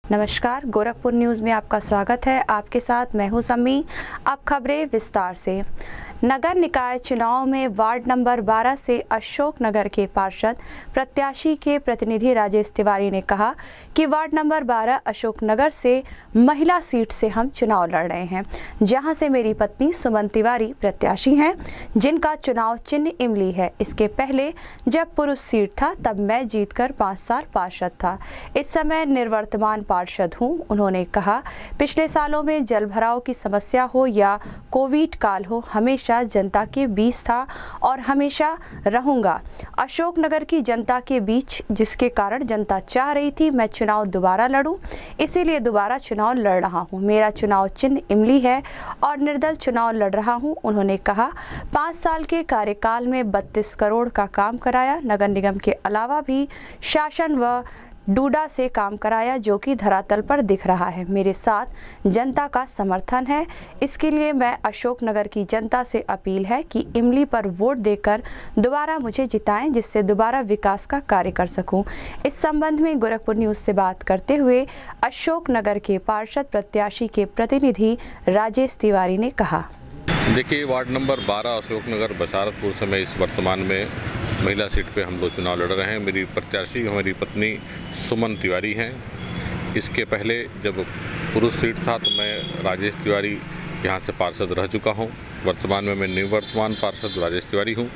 नमस्कार, गोरखपुर न्यूज़ में आपका स्वागत है। आपके साथ मैं हूं सम्मी। अब खबरें विस्तार से। नगर निकाय चुनाव में वार्ड नंबर 12 से अशोकनगर के पार्षद प्रत्याशी के प्रतिनिधि राजेश तिवारी ने कहा कि वार्ड नंबर 12 अशोकनगर से महिला सीट से हम चुनाव लड़ रहे हैं, जहां से मेरी पत्नी सुमन तिवारी प्रत्याशी हैं, जिनका चुनाव चिन्ह इमली है। इसके पहले जब पुरुष सीट था तब मैं जीतकर 5 साल पार्षद था। इस समय निवर्तमान पार्षद हूं। उन्होंने कहा, पिछले सालों में जलभराव की समस्या हो या कोविड काल हो, हमेशा जनता के बीच था और हमेशा रहूंगा। अशोकनगर की जनता के बीच, जिसके कारण जनता चाह रही थी मैं चुनाव दोबारा लड़ूं, इसीलिए दोबारा चुनाव लड़ रहा हूं। मेरा चुनाव चिन्ह इमली है और निर्दल चुनाव लड़ रहा हूं। उन्होंने कहा, 5 साल के कार्यकाल में 32 करोड़ का काम कराया। नगर निगम के अलावा भी शासन व डूडा से काम कराया, जो कि धरातल पर दिख रहा है। मेरे साथ जनता का समर्थन है, इसके लिए मैं अशोकनगर की जनता से अपील है कि इमली पर वोट देकर दोबारा मुझे जिताएं, जिससे दोबारा विकास का कार्य कर सकूं। इस संबंध में गोरखपुर न्यूज़ से बात करते हुए अशोकनगर के पार्षद प्रत्याशी के प्रतिनिधि राजेश तिवारी ने कहा, देखिए, वार्ड नंबर 12 अशोकनगर बसारतपुर से मैं इस वर्तमान में महिला सीट पे हम लोग चुनाव लड़ रहे हैं। मेरी प्रत्याशी हमारी पत्नी सुमन तिवारी हैं। इसके पहले जब पुरुष सीट था तो मैं राजेश तिवारी यहाँ से पार्षद रह चुका हूँ। वर्तमान में मैं निवर्तमान पार्षद राजेश तिवारी हूँ।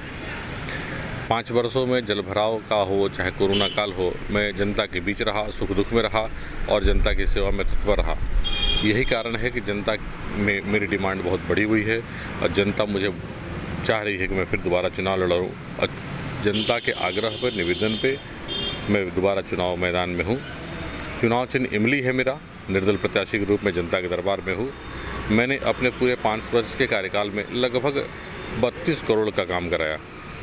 5 वर्षों में जलभराव का हो चाहे कोरोना काल हो, मैं जनता के बीच रहा, सुख दुख में रहा और जनता की सेवा में तत्पर रहा। यही कारण है कि जनता में मेरी डिमांड बहुत बढ़ी हुई है और जनता मुझे चाह रही है कि मैं फिर दोबारा चुनाव लड़ूं। और जनता के आग्रह पर, निवेदन पे मैं दोबारा चुनाव मैदान में हूँ। चुनाव चिन्ह इमली है मेरा। निर्दल प्रत्याशी के रूप में जनता के दरबार में हूँ। मैंने अपने पूरे 5 वर्ष के कार्यकाल में लगभग 32 करोड़ का काम कराया।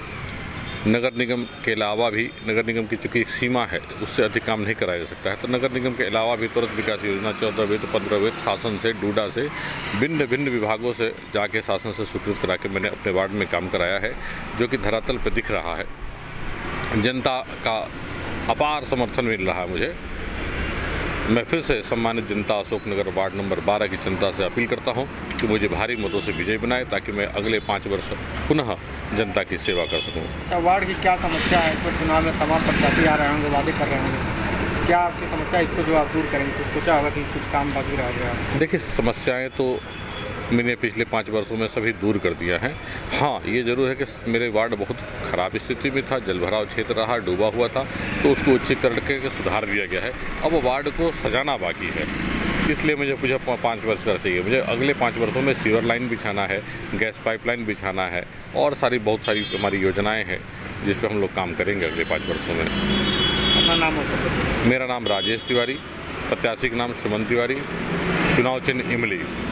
नगर निगम के अलावा भी, नगर निगम की चूँकि एक सीमा है, उससे अधिक काम नहीं कराया जा सकता है, तो नगर निगम के अलावा भी तुरंत विकास योजना 14 वित्त 15 वित्त शासन से, डूडा से, भिन्न भिन्न विभागों से जाके शासन से स्वीकृत करा के मैंने अपने वार्ड में काम कराया है, जो कि धरातल पर दिख रहा है। जनता का अपार समर्थन मिल रहा है मुझे। मैं फिर से सम्मानित जनता अशोकनगर वार्ड नंबर 12 की जनता से अपील करता हूं कि मुझे भारी मतों से विजयी बनाए, ताकि मैं अगले 5 वर्ष पुनः जनता की सेवा कर सकूं। वार्ड की क्या समस्या है? तो चुनाव में तमाम प्रत्याशी आ रहे होंगे, वादे कर रहे होंगे, क्या आपकी समस्या इसको जो आप दूर करेंगे? तो सोचा होगा कि कुछ काम बाकी रह गया। देखिए, समस्याएँ तो मैंने पिछले 5 वर्षों में सभी दूर कर दिया है। हाँ, ये ज़रूर है कि मेरे वार्ड बहुत ख़राब स्थिति में था, जलभराव क्षेत्र रहा, डूबा हुआ था, तो उसको उच्चीकरण करके सुधार दिया गया है। अब वो वार्ड को सजाना बाकी है, इसलिए मुझे 5 वर्ष कर चाहिए। मुझे अगले 5 वर्षों में सीवर लाइन बिछाना है, गैस पाइपलाइन बिछाना है और बहुत सारी हमारी योजनाएँ हैं जिस पर हम लोग काम करेंगे अगले 5 वर्षों में। अपना नाम होता? मेरा नाम राजेश तिवारी, प्रत्याशी का नाम सुमन तिवारी, चुनाव चिन्ह इमली।